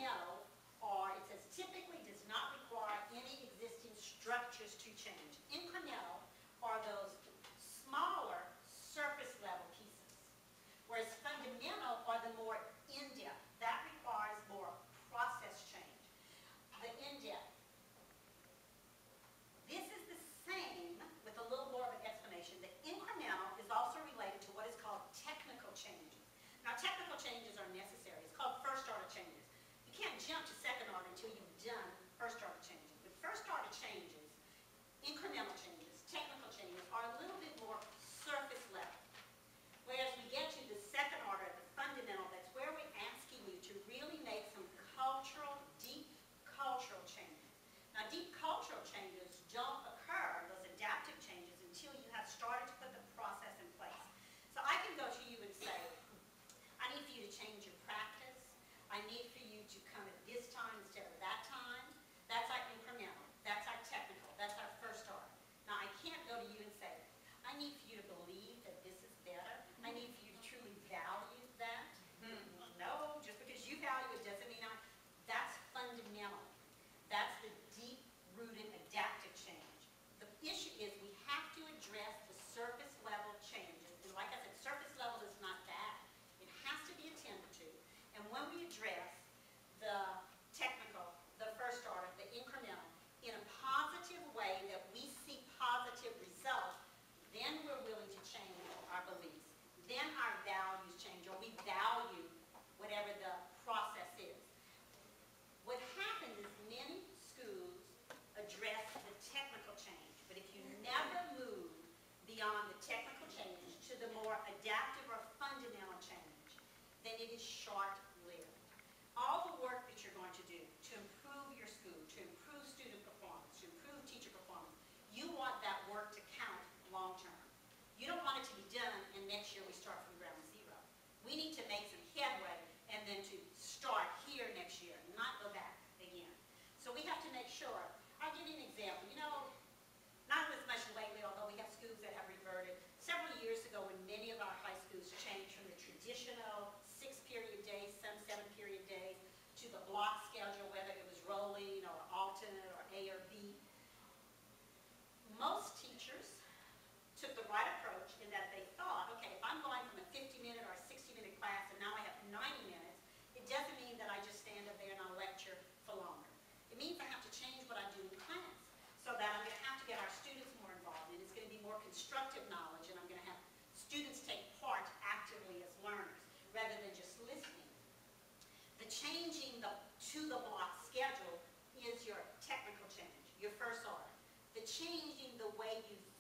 incremental, or it says typically does not require any existing structures to change. Incremental are those smaller surface level pieces, whereas fundamental are the more in-depth. That requires more process change. The in-depth. This is the same with a little more of an explanation. The incremental is also related to what is called technical changes. Now, technical changes are necessary. It's called first order changes. You can't jump to second order until you've done first order changes. But first order changes, incremental changes, technical changes are a little bit more surface level. Whereas we get to the second order, the fundamental, that's where we're asking you to really make some cultural, deep cultural changes. Now, deep cultural changes don't occur, those adaptive changes, until you have started to put the process in place. So I can go to you and say, I need for you to change your practice. I need for you to come at this time instead of that time. That's our incremental. That's our technical. That's our first order. Now, I can't go to you and say, I need for you to believe that this is better. I need for you to truly value that. No, just because you value it doesn't mean that's fundamental. That's the deep-rooted adaptive change. The issue is we have to address the surface level changes. And like I said, surface level is not bad. It has to be attended to. And when we address the technical, the first order, the incremental, in a positive way that we see positive results, then we're willing to change our beliefs. Then our values change, or we value whatever the process is. What happens is many schools address the technical change, but if you never move beyond the technical change to the more adaptive or fundamental change, then it is short-lived. All the work that you're going to do to improve your school, to improve student performance, to improve teacher performance, you want that work to count long-term. You don't want it to be done and next year we start from ground zero. We need to make some headway and then to start here next year, not go back again. So we have to make sure. I'll give you an example. You know, not as much lately, although we have schools that have reverted. Several years ago, when many of our high schools changed from the traditional 6-period days, some 7-period days, to the block schedule, whether it was rolling or alternate or A or B, most teachers took the right approach in that they thought, okay, if I'm going from a 50-minute or a 60-minute class and now I have 90 minutes, it doesn't mean that I just stand up there and I lecture for longer. It means I have to change what I do in class so that I'm going to have to get our students more involved, and it's going to be more constructive knowledge, and I'm going to have students take part actively as learners rather than just listening. The changing to the block schedule is your technical change, your first order. The changing the way you